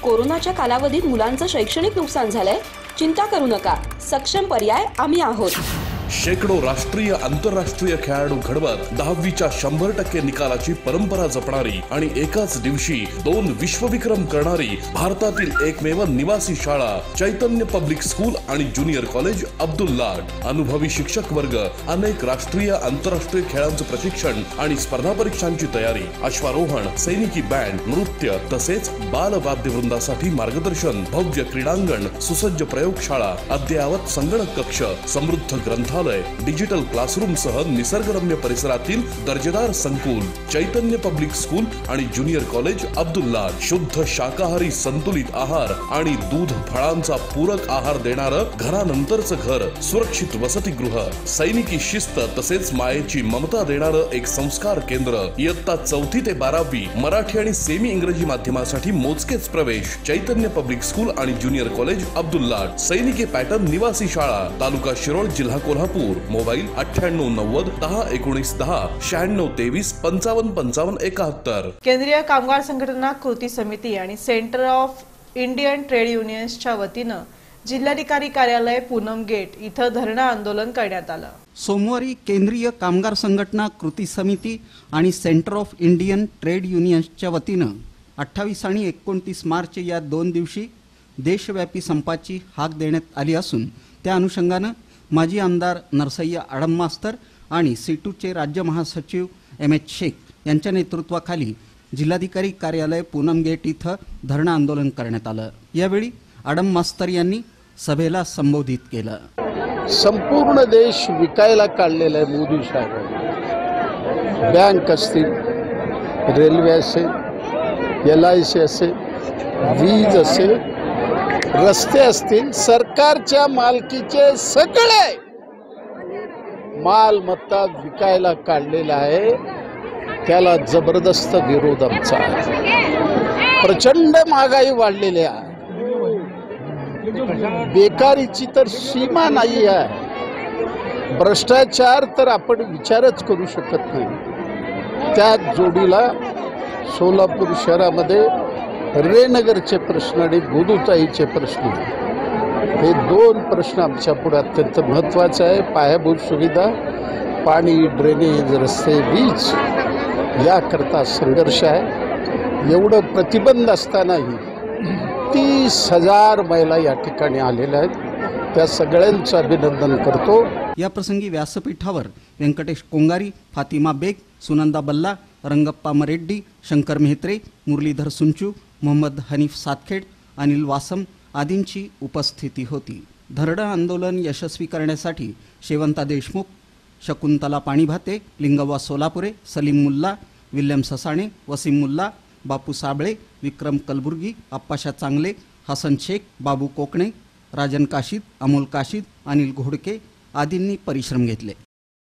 कोरोनाच्या कालावधीत मुलांचं शैक्षणिक नुकसान झालंय? चिंता करू नका, सक्षम पर्याय आम्ही आहोत। शेकडो राष्ट्रीय आंतरराष्ट्रीय खेळाडू घडवत 10वीच्या 100% निकालाची परंपरा जपणारी आणि एकाच दिवशी 2 विश्वविक्रम करणारी भारतातील एकमेव निवासी शाळा Chaitanya public school and junior college Abdullat. अनुभवी शिक्षक वर्ग, अनेक राष्ट्रीय आंतरराष्ट्रीय खेळांचं प्रशिक्षण आणि स्पर्धा परीक्षांची तयारी, अश्वारोहण, सैनिकी बँड, नृत्य तसेच बाल वाद्यवृंदासाठी मार्गदर्शन, भव्य क्रीडांगण, सुसज्ज प्रयोगशाळा, अद्ययावत संगणक कक्ष, समृद्ध ग्रंथालय, डिजिटल क्लासरूम सह निसर्गरम्य परिसरातील दर्जेदार संकुल Chaitanya public school and junior college Abdullat. शुद्ध शाकाहारी संतुलित आहार आणि दूध फळांचा पूरक आहार देणारं घरानंतरचं घर, सुरक्षित वसतिगृह, सैनिकी शिस्त तसेच मायेची ममता देणारं एक संस्कार केंद्र। इयत्ता 4थी ते 12वी मराठी आणि सेमी इंग्रजी माध्यमासाठी मोजकेच प्रवेश। Chaitanya public school and junior college Abdullat. सैनिकी पॅटर्न निवासी शाळा, तालुका शिरोळ, जिल्हा कोल्हापूर। मोबाईल 9890 10 19 10 96 23 55 55 71। केंद्रीय कामगार संघटना कृती समिती आणि सेंटर ऑफ इंडियन ट्रेड युनियन्सच्या वतीनं जिल्हाधिकारी कार्यालय पूनम गेट इथं धरणं आंदोलन करण्यात आलं। सोमवारी केंद्रीय कामगार संघटना कृती समिती आणि सेंटर ऑफ इंडियन ट्रेड युनियन्सच्या वतीनं 28 आणि 29 मार्च या 2 दिवशी देशव्यापी संपाची हाक देण्यात आली असून त्या अनुषंगानं माजी आमदार नरसय्या आडम मास्तर आणि सीटूचे राज्य महासचिव एम.एच. शेख यांच्या नेतृत्वाखाली जिल्हाधिकारी कार्यालय पूनम गेट इथं धरणं आंदोलन करण्यात आलं। यावेळी आडम मास्तर यांनी सभेला संबोधित केलं। संपूर्ण देश विकायला काढलेला आहे मोदी साहेबांनी। बँक असतील, रेल्वे असेल, LIC असेल, वीज असेल, रस्ते असतील, सरकारच्या मालकीचे सगळे मालमत्ता विकायला काढलेला आहे। त्याला जबरदस्त विरोध आमचा आहे। प्रचंड महागाई वाढलेली आहे, बेकारीची तर सीमा नाही आहे, भ्रष्टाचार तर आपण विचारच करू शकत नाही। त्या जोडीला सोलापूर शहरामध्ये रेनगरचे प्रश्न आणि गोदूताईचे प्रश्न, हे 2 प्रश्न आमच्या पुढे अत्यंत महत्त्वाचे आहे। पायाभूत सुविधा, पाणी, ड्रेनेज, रस्ते, वीज याकरता संघर्ष आहे। एवढं प्रतिबंध असतानाही 30,000 महिला या ठिकाणी आलेल्या आहेत। त्या सगळ्यांचं अभिनंदन करतो। या प्रसंगी व्यासपीठावर व्यंकटेश कोंगारी, फातिमा बेग, सुनंदा बल्ला, रंगप्पा मरेड्डी, शंकर मेहत्रे, मुरलीधर सुंचू, मोहम्मद हनीफ सातखेड, अनिल वासम आदींची उपस्थिती होती। धरणं आंदोलन यशस्वी करण्यासाठी शेवंता देशमुख, शकुंतला पाणीभाते, लिंगव्वा सोलापुरे, सलीम मुल्ला, विल्यम ससाणे, वसीम मुल्ला, बापू साबळे, विक्रम कलबुर्गी, अप्पाशा चांगले, हसन शेख, बाबू कोकणे, राजन काशीद, अमोल काशीद, अनिल घोडके आदींनी परिश्रम घेतले।